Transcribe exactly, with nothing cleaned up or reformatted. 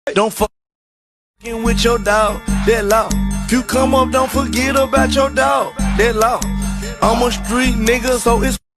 Don't fuck with your dog, that law. If you come up, don't forget about your dog, that law. I'm a street nigga, so it's